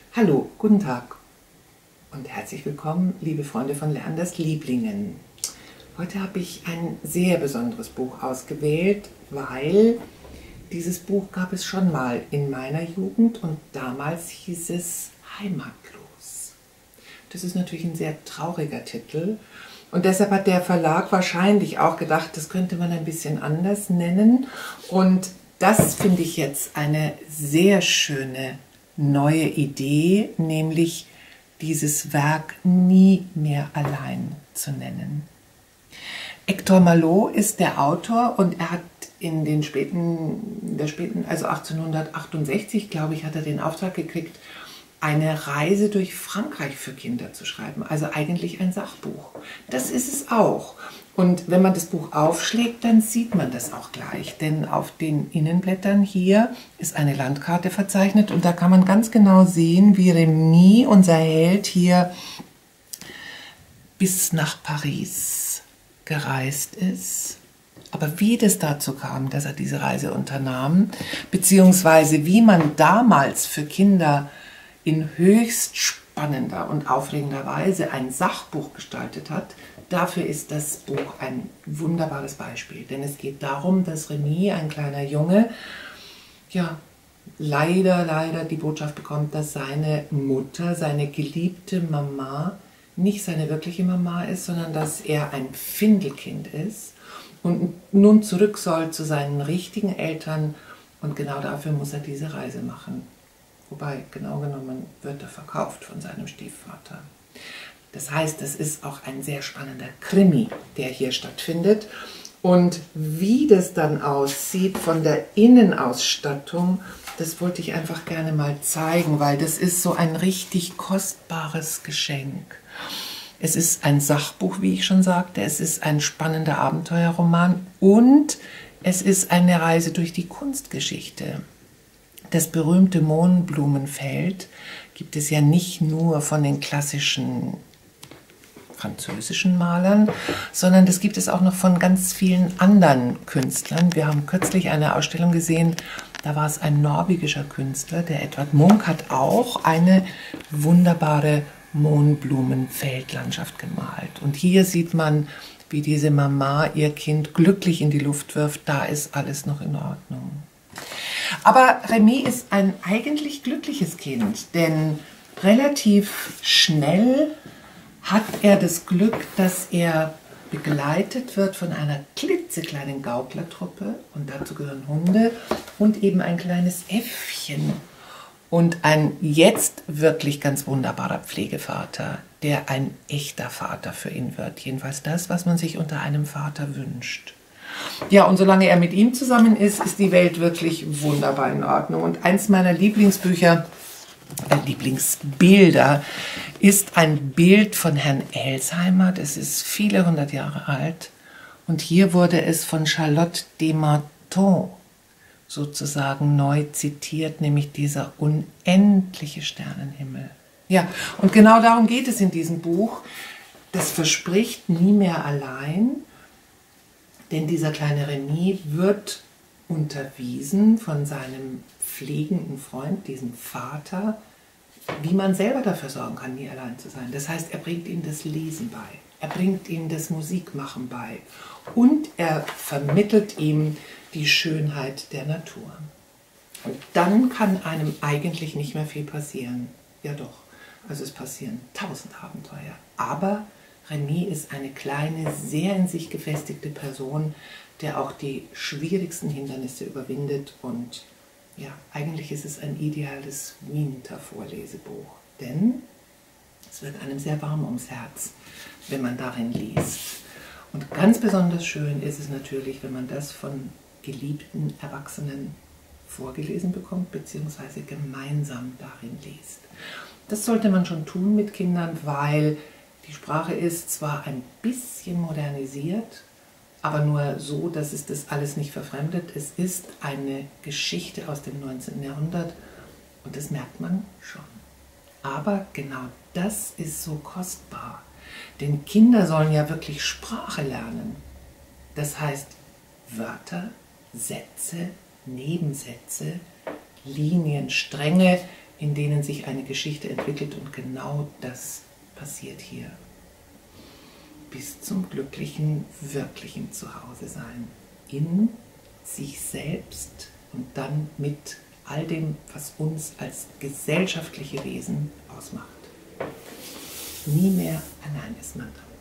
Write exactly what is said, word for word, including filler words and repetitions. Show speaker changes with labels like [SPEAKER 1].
[SPEAKER 1] Hallo, guten Tag und herzlich willkommen, liebe Freunde von Leanders Lieblingen. Heute habe ich ein sehr besonderes Buch ausgewählt, weil dieses Buch gab es schon mal in meiner Jugend und damals hieß es Heimatlos. Das ist natürlich ein sehr trauriger Titel und deshalb hat der Verlag wahrscheinlich auch gedacht, das könnte man ein bisschen anders nennen, und das finde ich jetzt eine sehr schöne neue Idee, nämlich dieses Werk Nie mehr allein zu nennen. Hector Malot ist der Autor und er hat in den späten, der späten, also achtzehnhundertachtundsechzig, glaube ich, hat er den Auftrag gekriegt, eine Reise durch Frankreich für Kinder zu schreiben, also eigentlich ein Sachbuch. Das ist es auch. Und wenn man das Buch aufschlägt, dann sieht man das auch gleich, denn auf den Innenblättern hier ist eine Landkarte verzeichnet und da kann man ganz genau sehen, wie Remy, unser Held, hier bis nach Paris gereist ist. Aber wie das dazu kam, dass er diese Reise unternahm, beziehungsweise wie man damals für Kinder in höchst spannender und aufregender Weise ein Sachbuch gestaltet hat, dafür ist das Buch ein wunderbares Beispiel. Denn es geht darum, dass Remy, ein kleiner Junge, ja, leider, leider die Botschaft bekommt, dass seine Mutter, seine geliebte Mama, nicht seine wirkliche Mama ist, sondern dass er ein Findelkind ist und nun zurück soll zu seinen richtigen Eltern, und genau dafür muss er diese Reise machen. Wobei, genau genommen, wird er verkauft von seinem Stiefvater. Das heißt, es ist auch ein sehr spannender Krimi, der hier stattfindet. Und wie das dann aussieht von der Innenausstattung, das wollte ich einfach gerne mal zeigen, weil das ist so ein richtig kostbares Geschenk. Es ist ein Sachbuch, wie ich schon sagte, es ist ein spannender Abenteuerroman und es ist eine Reise durch die Kunstgeschichte. Das berühmte Mohnblumenfeld gibt es ja nicht nur von den klassischen französischen Malern, sondern das gibt es auch noch von ganz vielen anderen Künstlern. Wir haben kürzlich eine Ausstellung gesehen, da war es ein norwegischer Künstler, der Edvard Munch hat auch eine wunderbare Mohnblumenfeldlandschaft gemalt. Und hier sieht man, wie diese Mama ihr Kind glücklich in die Luft wirft, da ist alles noch in Ordnung. Aber Remy ist ein eigentlich glückliches Kind, denn relativ schnell hat er das Glück, dass er begleitet wird von einer klitzekleinen Gauklertruppe, und dazu gehören Hunde und eben ein kleines Äffchen und ein jetzt wirklich ganz wunderbarer Pflegevater, der ein echter Vater für ihn wird. Jedenfalls das, was man sich unter einem Vater wünscht. Ja, und solange er mit ihm zusammen ist, ist die Welt wirklich wunderbar in Ordnung. Und eins meiner Lieblingsbücher, äh, Lieblingsbilder, ist ein Bild von Herrn Elsheimer. Das ist viele hundert Jahre alt. Und hier wurde es von Charlotte de Menthon sozusagen neu zitiert, nämlich dieser unendliche Sternenhimmel. Ja, und genau darum geht es in diesem Buch. Das verspricht nie mehr allein. Denn dieser kleine Remy wird unterwiesen von seinem pflegenden Freund, diesem Vater, wie man selber dafür sorgen kann, nie allein zu sein. Das heißt, er bringt ihm das Lesen bei, er bringt ihm das Musikmachen bei und er vermittelt ihm die Schönheit der Natur. Und dann kann einem eigentlich nicht mehr viel passieren. Ja doch, also es passieren tausend Abenteuer, aber Remy ist eine kleine, sehr in sich gefestigte Person, der auch die schwierigsten Hindernisse überwindet. Und ja, eigentlich ist es ein ideales Wintervorlesebuch, denn es wird einem sehr warm ums Herz, wenn man darin liest. Und ganz besonders schön ist es natürlich, wenn man das von geliebten Erwachsenen vorgelesen bekommt, beziehungsweise gemeinsam darin liest. Das sollte man schon tun mit Kindern, weil die Sprache ist zwar ein bisschen modernisiert, aber nur so, dass es das alles nicht verfremdet. Es ist eine Geschichte aus dem neunzehnten Jahrhundert und das merkt man schon. Aber genau das ist so kostbar, denn Kinder sollen ja wirklich Sprache lernen. Das heißt Wörter, Sätze, Nebensätze, Linien, Stränge, in denen sich eine Geschichte entwickelt, und genau das passiert hier. Bis zum glücklichen, wirklichen Zuhause-Sein in sich selbst und dann mit all dem, was uns als gesellschaftliche Wesen ausmacht. Nie mehr allein ist man da.